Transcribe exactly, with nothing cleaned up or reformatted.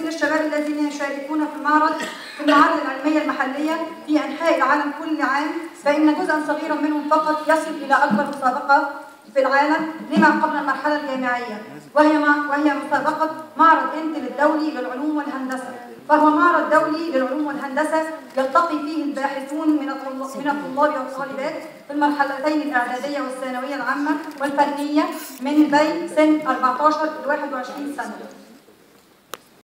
من الشباب الذين يشاركون في المعرض في المعارض العلمية المحلية في أنحاء العالم كل عام، فإن جزءا صغيرا منهم فقط يصل إلى أكبر مسابقة في العالم لما قبل المرحلة الجامعية، وهي وهي مسابقة معرض انتل الدولي للعلوم والهندسة، فهو معرض دولي للعلوم والهندسة يلتقي فيه الباحثون من من الطلاب والطالبات في المرحلتين الإعدادية والثانوية العامة والفنية من بين سن أربعة عشر إلى واحد وعشرين سنة.